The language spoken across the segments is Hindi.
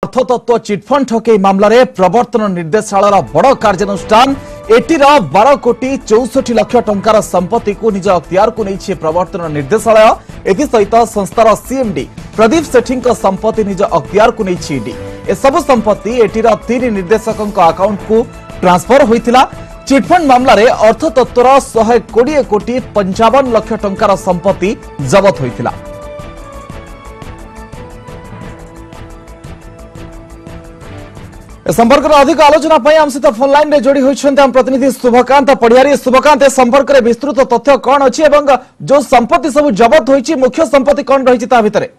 अर्थतत्व चिटफंड ठकेई मामला रे प्रवर्तन निर्देशालय बड़ कार्यानुष्ठान एटीर 12 कोटी 64 लाख टंकार संपत्ति को निज अख्तियार को नहीं प्रवर्तन निर्देशालय एसहित संस्थार सीएमडी प्रदीप सेठी संपत्ति निज अख्तियार को नहीं ईडी एसबू संपत्ति एटीर 3 निर्देशकों अकाउंट को ट्रांसफर होता चिटफंड मामला रे अर्थतत्वर 120 कोटी 55 लाख टंकार संपत्ति जबत होता। संपर्क में अधिक आलोचना आम सहित फोन लाइन में जोड़ी होती आम प्रतिनिधि शुभकांत पड़ियारी। शुभकांत ए संपर्क में विस्तृत तथ्य कौन अच्छी एवं जो संपत्ति सब जबत होती मुख्य संपत्ति कौन रही भितर?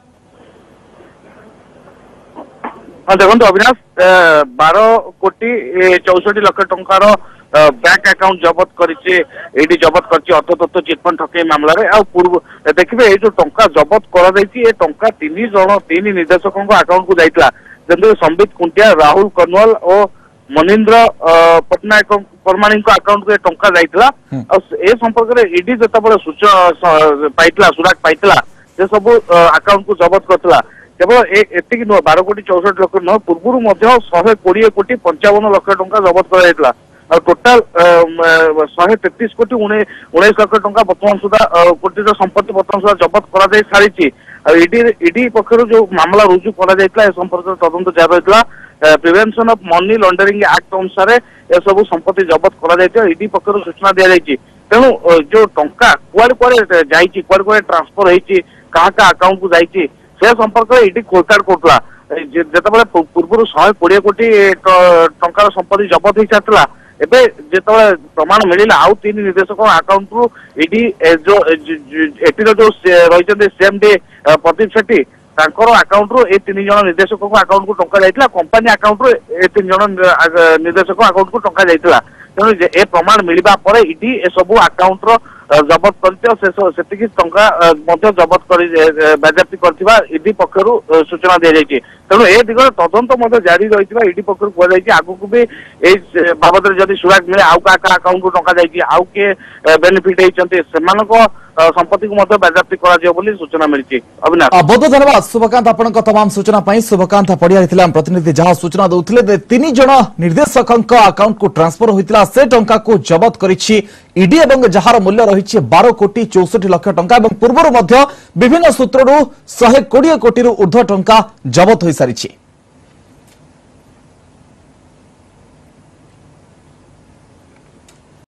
हाँ देखो अविनाश 12 कोटी 64 लाख टंकार बैंक अकाउंट जबत करी जबत कर अर्थतत्व चिटफंड ठकेई मामला रे आ पूर्व देखिए ये जो टंका जबत कर टंका 3 निर्देशकों अकाउंट को जाइतला जंतु संबित कुंटिया राहुल कनवाल और मनिंद्र पटनायक परमाणी अकाउंट को टंका जाइतला ए संपर्क में ईडी जतबे सूचना पाइतला सुराग पाइतला से सब अकाउंट को जबत करतला केवल एतिक नुह 12 कोटी 64 लाख नुह पूर्व 120 कोटी 55 लाख टंका जबत कर टोटाल 133 कोटी 19 लाख टंका बर्तमान सुधा कोटी संपत्ति बर्तमान सुधा जबत कर सारी ईडी पक्षर जो मामला रुजु कर संपर्क तदंत जारी रही prevention of money laundering act अनुसार ए सब संपत्ति जबत कर ईडी पक्षर सूचना दी जाइए तेणु जो टंका कुआड़े कुआड़े जाइए कुआड़े कुआड़े ट्रांसफर होती क्या अकाउंट को जाइए से संपर्क में ईडी खोलताड़ करुला जितेबाला पूर्व 120 कोटी टंकार संपत्ति जबत हो सारा एबे जितेबाला प्रमाण मिलला आउ 3 निर्देशक अकाउंट रु ईडी जो एटीर जो रही सीएमडी प्रदीप सेठी अकाउंट रु 3 जन निर्देशक अकाउंट को टंका जाइतला कंपनी अकाउंट रु 3 जन निर्देशक अकाउंट को टंका जाइतला तेणु ए प्रमाण मिलवा पर ईडी ए सब अकाउंट रो जबत करती टंका जबत कर बाजाप्ति करथिबा ईडी पक्षरु सूचना दी जाइए तेणु ए दिगरे तदंत जारी रही ईडी पक्षरु कह आगु भी ए बाबद जदि सुराग मिले आउ का अकाउंट को टंका जाइए आउ के बेनिफिट होती संपत्ति को बाजाप्ति कर सूचना मिली। अविनाश बहुत धन्यवाद शुभकांत आपण तमाम सूचना शुभकांत पड़िया प्रतिनिधि जहां सूचना दौते 3 जन निर्देशकों अकाउंट को ट्रांसफर होता से टंका को जबत करी ईडी एवं जार मूल्य रही 12 कोटी 64 लाख टंका पूर्व विभिन्न सूत्रु 120 कोटी ऊर्ध्व टंका जबत हो सारी।